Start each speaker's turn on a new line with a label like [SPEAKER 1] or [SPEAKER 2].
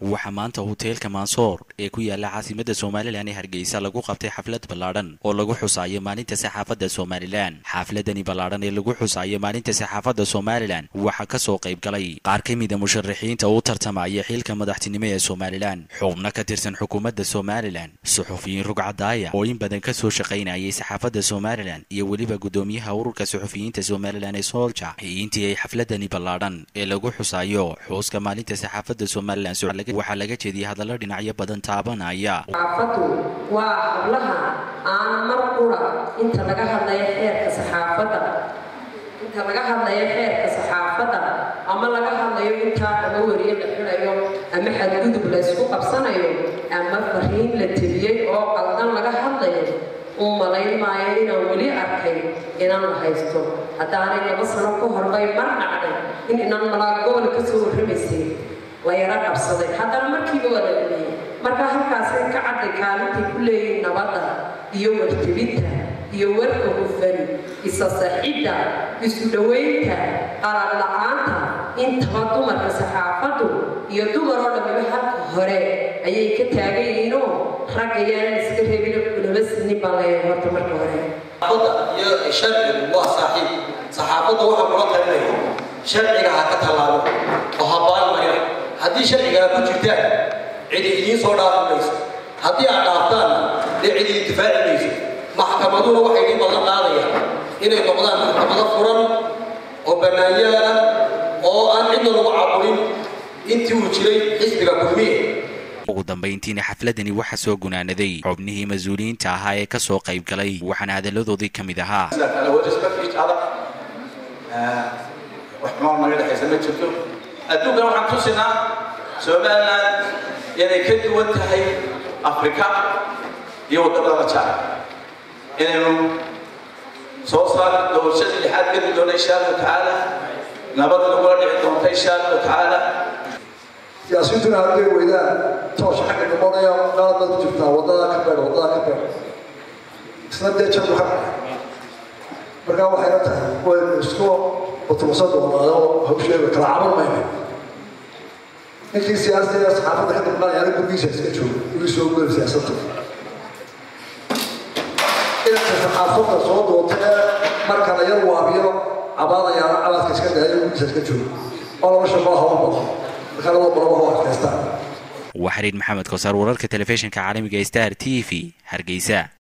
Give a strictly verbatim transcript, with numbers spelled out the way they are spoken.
[SPEAKER 1] waxaa maanta hoteelka Mansoor ee ku yaala caasimadda Soomaaliland ee Hargeysa lagu qabtay xaflad ballaaran oo lagu xusayo maalinta saxaafadda Soomaaliland. xafladani ballaaran ee lagu xusayo maalinta saxaafadda Soomaaliland waxaa ka soo qayb galay qaar ka mid ah musharaxiinta u tartamaya xilka madaxtinimo ee Soomaaliland, xubno ka tirsan xukuumadda Soomaaliland, suxufiyiin rugcadaaya oo in badan ka soo shaqaynayay saxaafadda Soomaaliland iyo waliba gudoomiyaha ururka suxufiyiinta Soomaaliland ee Soldier. intii ay xafladani ballaaran ee lagu xusayo xuska maalinta saxaafadda Soomaaliland waxaa laga jeediyay hadallo dhinacyo badan taabanaya.
[SPEAKER 2] saxaafaddu waa hablaha aan mar qura inta laga hadlayo xeerka saxaafadda inta laga hadlayo xeerka saxaafadda ama laga hadlayo inta ama wariye la xirayo ama xadgudub la isku qabsanayo ama fariin la tiriyay oo qaldan laga hadlayo oo malayn maayo inaan weli arkay inaan la haysto haddaanay laba sano ka horbay mar dhacday in inaan malaagool ka soo warramaysay la yara qabsaday haddana markiiba waa la dhimay marka halkaasay ka cadday kaalintii ku leeyihiin nabadda iyo wartibinta iyo warka hufan isa saxidda isu dhoweynta qalad la-aanta intaba dumarka saxaafaddu iyo dumar oo dhammiba halka hore ayay ka taagan yihiinoo rag ayaanan iska reebin laba sinin baan leeyahay horta marka hore
[SPEAKER 3] saxaafadda iyo sharcigu waa saaxiib saxaafadda waxaa kula talinaya sharciga ha ka tallaabo oo ha baalmarina haddii sharciga ku jirtaan cidi idiin soo dhaafi mayso haddii aad dhaaftaan dee cidi intifaaci mayso maxkamaduna waxay idin badan qaadayaan inay noqdaan maxkamado furan oo bannaanyaala oo aan cidna lagu caburin intii uu jiray xisbiga kulmiye.
[SPEAKER 1] ugu dambeyntiina xafladani waxaa soo gunaanaday xubnihii mas-uuliyiinta ahaa ee ka soo qayb galay waxaana hadalladoodii ka mid ahaa
[SPEAKER 4] adduunkan waxaan tusinaa Soomaaliland inay ka duwan tahay Afrika iyo wadamada jecel inaynu soo saarno doorashadii lixaad ka doonay insha Allah tacaala nabad lagula dhici doonto insha Allah tacaala
[SPEAKER 5] siyaasiyiintuna hadday weydaan toosh xagga noqonaya qaar dad jirtaa wadada ka beer wadada ka beer isla dee jab waxa markaa waxay la tahay way isku وتوصل ولا هو شيء كلام ما يمكن سياسة صحافة حتى ما يعني كل شيء سكتشو ويسوق كل سياسته إذا الصحافة صوت وتلا مركز يروى بيو عبارة يعني على كشكل هاي كل شيء سكتشو والله ما شاء الله هو بطل خلوا برا هو كاستان
[SPEAKER 1] وحريد محمد كوسار ورارك تلفزيون كعالمي ستار تي في هرقيسة.